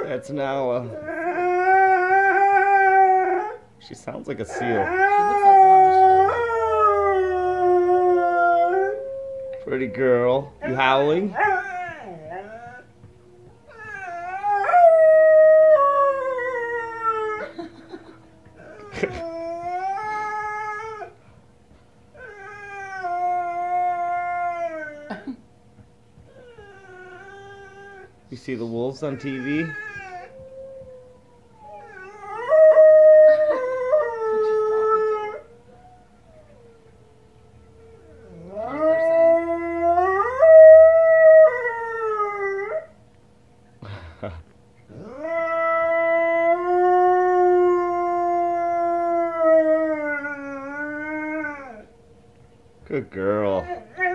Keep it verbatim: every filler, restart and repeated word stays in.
That's Nala. She sounds like a seal. She looks like one, but Pretty girl. You howling? You see the wolves on T V? Good girl.